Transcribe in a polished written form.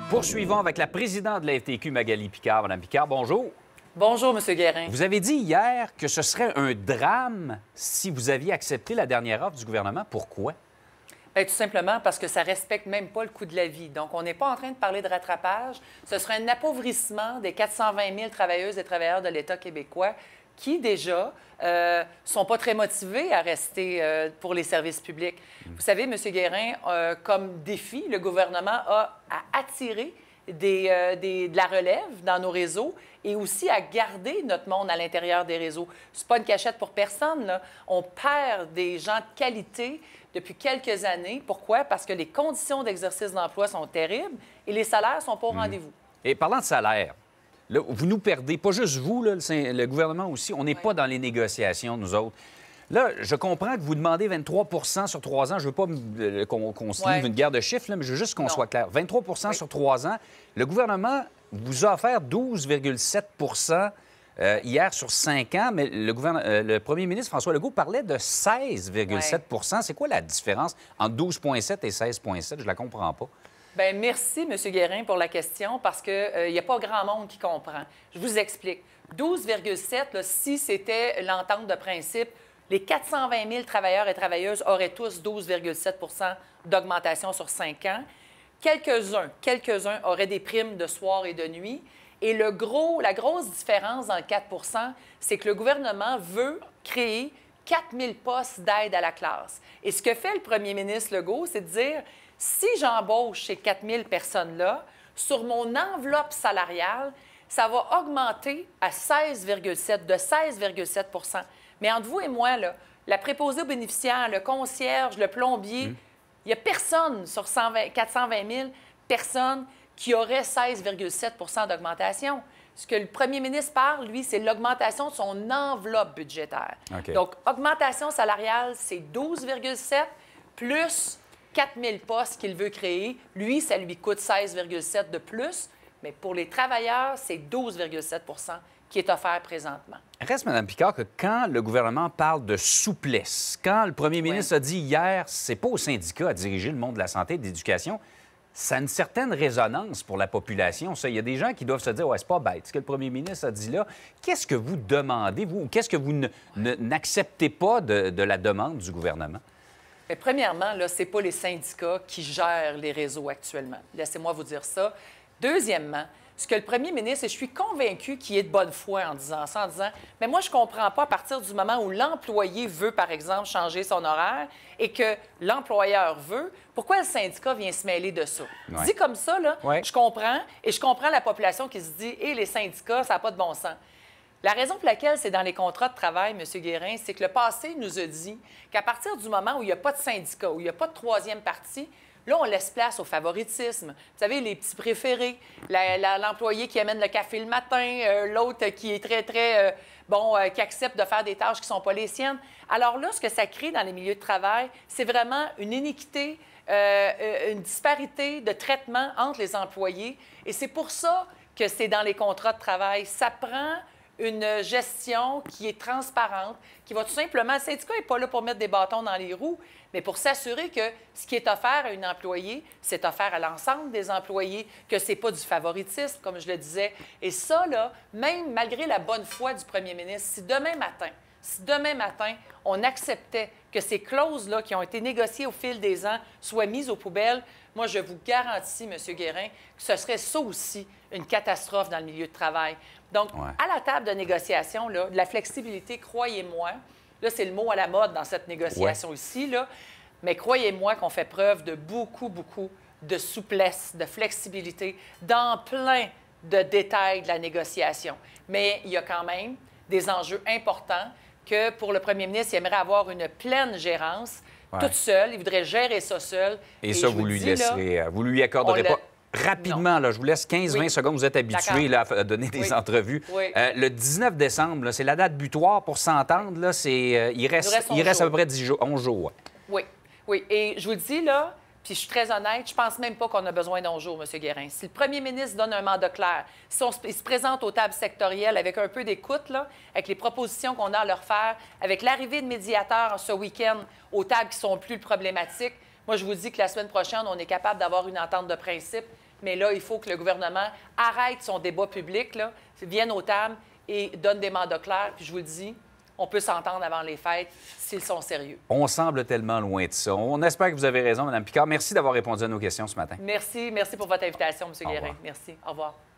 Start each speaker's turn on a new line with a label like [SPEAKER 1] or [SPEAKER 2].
[SPEAKER 1] Poursuivons avec la présidente de la FTQ, Magali Picard. Madame Picard, bonjour.
[SPEAKER 2] Bonjour, M. Guérin.
[SPEAKER 1] Vous avez dit hier que ce serait un drame si vous aviez accepté la dernière offre du gouvernement. Pourquoi?
[SPEAKER 2] Bien, tout simplement parce que ça ne respecte même pas le coût de la vie. Donc, on n'est pas en train de parler de rattrapage. Ce serait un appauvrissement des 420 000 travailleuses et travailleurs de l'État québécois qui, déjà, sont pas très motivés à rester pour les services publics. Vous savez, M. Guérin, comme défi, le gouvernement a à attirer de la relève dans nos réseaux et aussi à garder notre monde à l'intérieur des réseaux. C'est pas une cachette pour personne, là. On perd des gens de qualité depuis quelques années. Pourquoi? Parce que les conditions d'exercice d'emploi sont terribles et les salaires sont pas au rendez-vous.
[SPEAKER 1] Et parlant de salaire, là, vous nous perdez, pas juste vous, là, le gouvernement aussi. On n'est pas dans les négociations, nous autres. Là, je comprends que vous demandez 23 sur 3 ans. Je ne veux pas qu'on se livre une guerre de chiffres, là, mais je veux juste qu'on soit clair. 23 sur 3 ans. Le gouvernement vous a offert 12,7 hier sur 5 ans, mais le premier ministre François Legault parlait de 16,7 C'est quoi la différence entre 12,7 et 16,7 Je ne la comprends pas.
[SPEAKER 2] Bien, merci, M. Guérin, pour la question, parce qu'il n'y a pas grand monde qui comprend. Je vous explique. 12,7, si c'était l'entente de principe, les 420 000 travailleurs et travailleuses auraient tous 12,7 d'augmentation sur 5 ans. Quelques-uns auraient des primes de soir et de nuit. Et la grosse différence dans le 4 c'est que le gouvernement veut créer 4 000 postes d'aide à la classe. Et ce que fait le premier ministre Legault, c'est de dire, si j'embauche ces 4 000 personnes-là, sur mon enveloppe salariale, ça va augmenter à 16,7 Mais entre vous et moi, là, la préposée aux bénéficiaires, le concierge, le plombier, il n'y a personne sur 420 000 personnes qui aurait 16,7 d'augmentation. Ce que le premier ministre parle, lui, c'est l'augmentation de son enveloppe budgétaire.
[SPEAKER 1] Okay.
[SPEAKER 2] Donc, augmentation salariale, c'est 12,7 plus 4 000 postes qu'il veut créer. Lui, ça lui coûte 16,7 de plus. Mais pour les travailleurs, c'est 12,7 qui est offert présentement.
[SPEAKER 1] Reste, Mme Picard, que quand le gouvernement parle de souplesse, quand le premier ministre a dit hier, c'est pas au syndicat à diriger le monde de la santé et de l'éducation, ça a une certaine résonance pour la population. Ça, il y a des gens qui doivent se dire, ouais, c'est pas bête ce que le premier ministre a dit là. Qu'est-ce que vous demandez, vous, ou qu'est-ce que vous n'acceptez pas de la demande du gouvernement?
[SPEAKER 2] Mais premièrement, là, c'est pas les syndicats qui gèrent les réseaux actuellement. Laissez-moi vous dire ça. Deuxièmement, ce que le premier ministre, et je suis convaincue qu'il est de bonne foi en disant ça, en disant, mais moi, je ne comprends pas à partir du moment où l'employé veut, par exemple, changer son horaire et que l'employeur veut, pourquoi le syndicat vient se mêler de ça?
[SPEAKER 1] Ouais.
[SPEAKER 2] Dit comme ça, là, je comprends, et je comprends la population qui se dit, hé, les syndicats, ça n'a pas de bon sens. La raison pour laquelle c'est dans les contrats de travail, M. Guérin, c'est que le passé nous a dit qu'à partir du moment où il n'y a pas de syndicat, où il n'y a pas de troisième partie, là, on laisse place au favoritisme. Vous savez, les petits préférés, l'employé qui amène le café le matin, l'autre qui est très qui accepte de faire des tâches qui ne sont pas les siennes. Alors là, ce que ça crée dans les milieux de travail, c'est vraiment une iniquité, une disparité de traitement entre les employés. Et c'est pour ça que c'est dans les contrats de travail. Ça prend une gestion qui est transparente, qui va tout simplement... Le syndicat n'est pas là pour mettre des bâtons dans les roues, mais pour s'assurer que ce qui est offert à un employé, c'est offert à l'ensemble des employés, que ce n'est pas du favoritisme, comme je le disais. Et ça, là, même malgré la bonne foi du premier ministre, si demain matin, on acceptait que ces clauses-là qui ont été négociées au fil des ans soient mises aux poubelles, moi, je vous garantis, M. Guérin, que ce serait ça aussi une catastrophe dans le milieu de travail. Donc, à la table de négociation, là, de la flexibilité, croyez-moi, là, c'est le mot à la mode dans cette négociation ici, là, mais croyez-moi qu'on fait preuve de beaucoup de souplesse, de flexibilité dans plein de détails de la négociation. Mais il y a quand même des enjeux importants que pour le premier ministre, il aimerait avoir une pleine gérance, toute seule. Il voudrait gérer ça seul.
[SPEAKER 1] Et ça, vous lui laisserez, vous lui accorderez pas. Rapidement, là, je vous laisse 15-20 secondes. Vous êtes habitué là, à donner des entrevues. Le 19 décembre, c'est la date butoir pour s'entendre. Là, il reste à peu près 11 jours.
[SPEAKER 2] Oui. Et je vous le dis, là, puis je suis très honnête, je pense même pas qu'on a besoin d'11 jours, M. Guérin. Si le premier ministre donne un mandat clair, si il se présente aux tables sectorielles avec un peu d'écoute, là, avec les propositions qu'on a à leur faire, avec l'arrivée de médiateurs ce week-end aux tables qui sont plus problématiques, moi, je vous dis que la semaine prochaine, on est capable d'avoir une entente de principe Mais là, il faut que le gouvernement arrête son débat public, là, vienne aux tables et donne des mandats clairs. Puis je vous le dis, on peut s'entendre avant les fêtes s'ils sont sérieux.
[SPEAKER 1] On semble tellement loin de ça. On espère que vous avez raison, Mme Picard. Merci d'avoir répondu à nos questions ce matin.
[SPEAKER 2] Merci. Merci pour votre invitation, M. Guérin.
[SPEAKER 1] revoir.
[SPEAKER 2] Merci. Au revoir.